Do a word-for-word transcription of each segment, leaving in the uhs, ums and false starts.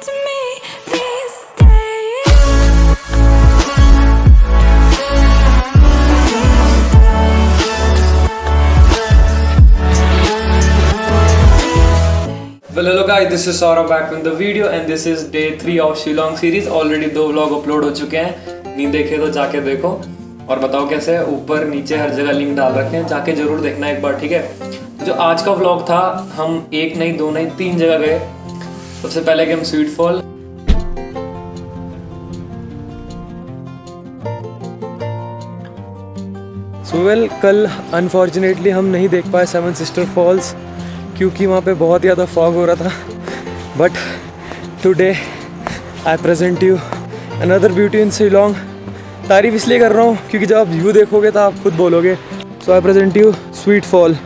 to me these days. Well, hello guys, this is Saurabh back with the video and this is day three of Shillong series. Already दो vlog upload हो चुके हैं, नहीं देखे तो जाके देखो और बताओ कैसे है। ऊपर नीचे हर जगह लिंक डाल रखे हैं, जाके जरूर देखना एक बार, ठीक है। जो आज का व्लॉग था, हम एक नहीं दो नहीं तीन जगह गए। सबसे पहले गए हम स्वीट फॉल, सो वेल कल अनफॉर्चुनेटली हम नहीं देख पाए सेवन सिस्टर फॉल्स क्योंकि वहाँ पे बहुत ज़्यादा फॉग हो रहा था। But today I present you another beauty in Shillong. तारीफ इसलिए कर रहा हूँ क्योंकि जब आप व्यू देखोगे तो आप खुद बोलोगे। So I present you Sweet Fall.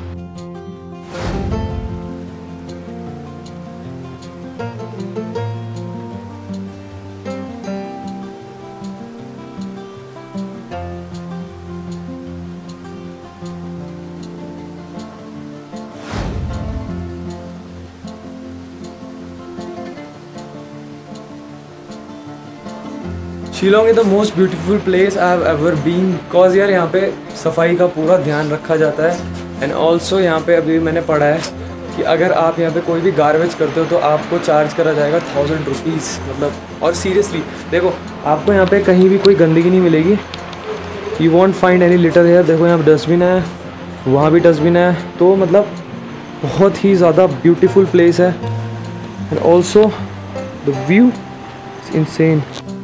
Shillong is the most beautiful place I have ever been because यार यहाँ पे सफाई का पूरा ध्यान रखा जाता है। एंड ऑल्सो यहाँ पे अभी मैंने पढ़ा है कि अगर आप यहाँ पे कोई भी गार्बेज करते हो तो आपको चार्ज करा जाएगा थाउजेंड रुपीज़ मतलब। और सीरियसली देखो, आपको यहाँ पे कहीं भी कोई गंदगी नहीं मिलेगी। You won't find any litter here. देखो यहाँ पे डस्टबिन है, वहाँ भी डस्टबिन है, तो मतलब बहुत ही ज़्यादा ब्यूटीफुल प्लेस है। And also the view is insane.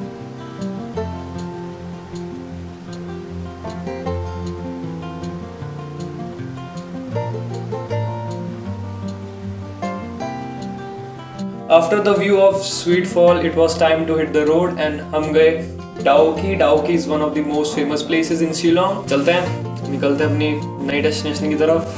After the view of Sweet Fall, it was time to hit the road and हम गए Dawaki. Dawaki is one of the most famous places in Shillong. चलते हैं, निकलते हैं अपनी नई destination की तरफ।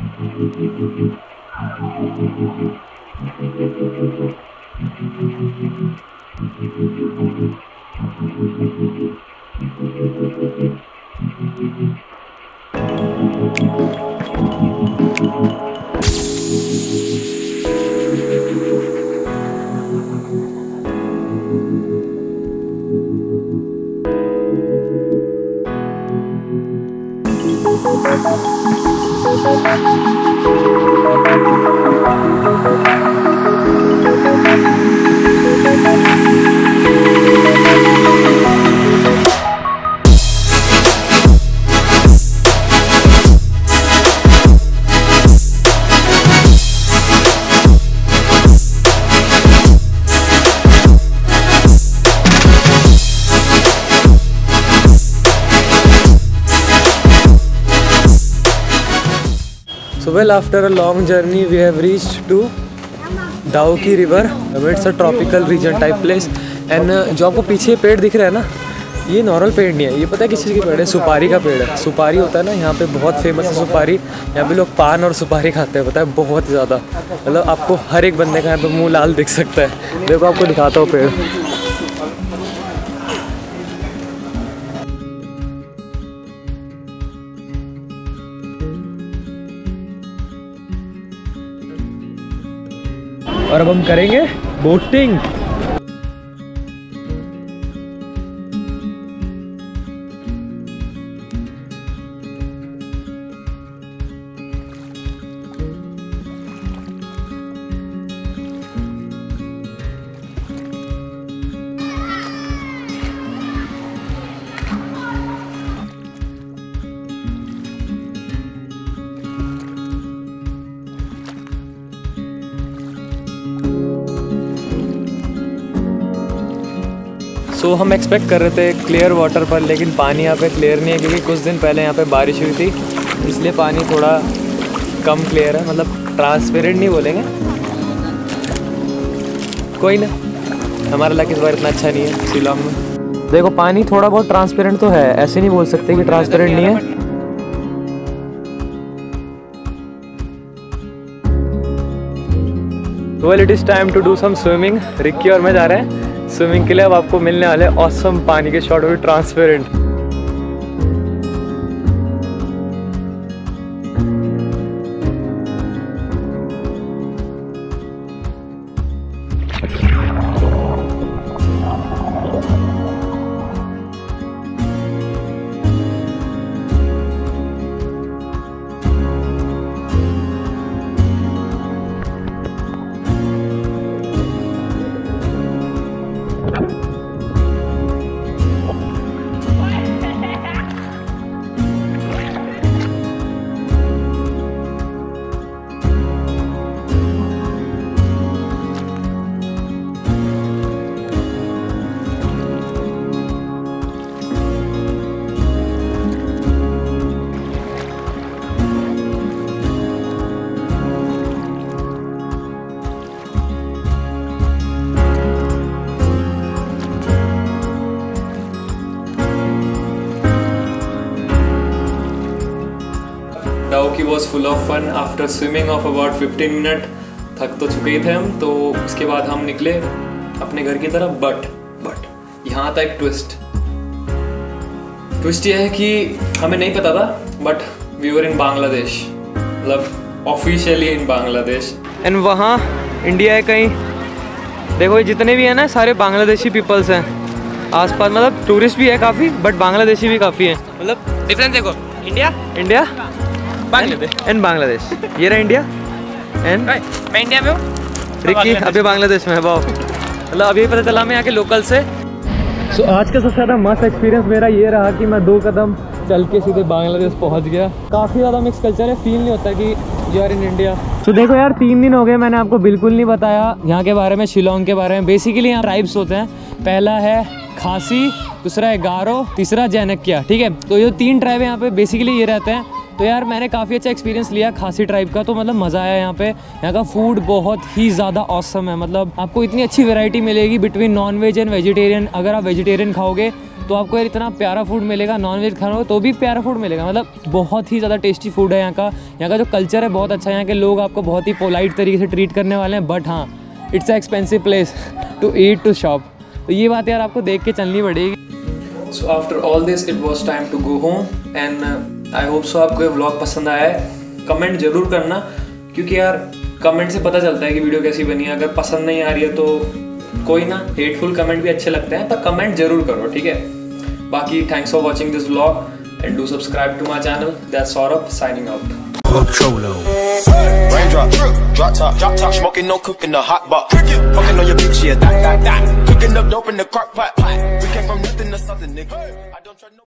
So well, after a long journey, we have reached to Dawaki river. It's a tropical region type place. And uh, जो आपको पीछे पेड़ दिख रहा है ना, ये नॉर्मल पेड़ नहीं है। ये पता है किस चीज़ की पेड़ है? सुपारी का पेड़ है। सुपारी होता है ना, यहाँ पे बहुत फेमस है सुपारी। यहाँ पे लोग पान और सुपारी खाते हैं, पता है, बहुत ज़्यादा। मतलब आपको हर एक बंदे का यहाँ पे मुँह लाल दिख सकता है। देखो आपको दिखाता हूँ पेड़। और अब हम करेंगे बोटिंग। सो so, हम एक्सपेक्ट कर रहे थे क्लियर वाटर पर, लेकिन पानी यहाँ पे क्लियर नहीं है क्योंकि कुछ दिन पहले यहाँ पे बारिश हुई थी, इसलिए पानी थोड़ा कम क्लियर है। मतलब ट्रांसपेरेंट नहीं बोलेंगे, कोई ना, हमारा लक इस बार इतना अच्छा नहीं है शिलोंग में। देखो पानी थोड़ा बहुत ट्रांसपेरेंट तो है, ऐसे नहीं बोल सकते कि ट्रांसपेरेंट नहीं है। Well it is time to do some swimming. Ricky और मैं जा रहे हैं स्विमिंग के लिए। अब आपको मिलने वाले ऑसम पानी के शॉट, भी transparent. Dawaki was full of fun. After swimming of about fifteen minute थक तो चुके ही थे हम, तो उसके बाद हम निकले अपने घर की तरफ. बट बट यहाँ था एक ट्विस्ट. ट्विस्ट ये है कि हमें नहीं पता था, but we were in Bangladesh, मतलब ऑफिशियली इन बांग्लादेश. एंड वहाँ इंडिया है कहीं. देखो जितने भी हैं ना सारे बांग्लादेशी पीपल्स हैं आसपास, मतलब टूरिस्ट भी है काफ़ी, बट बांग्लादेशी भी काफ़ी हैं. मतलब डिफरेंस देखो, India India Bangladesh and Bangladesh. ये रहा इंडिया एंड मैं इंडिया में हूँ, रिक्की अभी बांग्लादेश में है. वाह, मतलब अभी पता चला मैं यहाँ के लोकल से. सो so, आज का सबसे ज़्यादा मस्त एक्सपीरियंस मेरा ये रहा कि मैं दो कदम चल के सीधे बांग्लादेश पहुँच गया. काफ़ी ज़्यादा मिक्स कल्चर है, फील नहीं होता कि यू आर इन इंडिया. तो देखो यार, तीन दिन हो गए मैंने आपको बिल्कुल नहीं बताया यहाँ के बारे में, शिलोंग के बारे में. बेसिकली यहाँ ट्राइब्स होते हैं. पहला है खासी, दूसरा है गारो, तीसरा जैनकिया. ठीक है, तो ये तीन ट्राइब यहाँ पे बेसिकली ये रहते हैं. तो यार मैंने काफ़ी अच्छा एक्सपीरियंस लिया खासी ट्राइब का, तो मतलब मज़ा आया यहाँ पे. यहाँ का फूड बहुत ही ज़्यादा ऑसम है. मतलब आपको इतनी अच्छी वैरायटी मिलेगी between non veg and vegetarian. अगर आप वेजिटेरियन खाओगे तो आपको यार इतना प्यारा फूड मिलेगा, नॉन वेज खाओगे तो भी प्यारा फूड मिलेगा. मतलब बहुत ही ज़्यादा टेस्टी फूड है यहाँ का. यहाँ का जो कल्चर है बहुत अच्छा है. यहाँ के लोग आपको बहुत ही पोलाइट तरीके से ट्रीट करने वाले हैं. बट हाँ, it's a expensive place to eat to shop. तो ये बात यार आपको देख के चलनी पड़ेगी. So after all this it was time to go home. And I hope so आपको ये व्लॉग पसंद आया है. कमेंट जरूर करना, क्योंकि यार कमेंट से पता चलता है कि वीडियो कैसी बनी है. अगर पसंद नहीं आ रही है तो कोई ना, हेटफुल कमेंट भी अच्छे लगते हैं, पर कमेंट जरूर करो, ठीक है. बाकी thanks for watching this vlog and do subscribe to my channel. That's Saurabh signing out. Raindrop, drop top, drop top, smoking, no cooking, the hot box. Fucking on your bitch, yeah, that, that, that. Cooking up dope in the crock pot, pot. We came from nothing to something, nigga. I don't try no.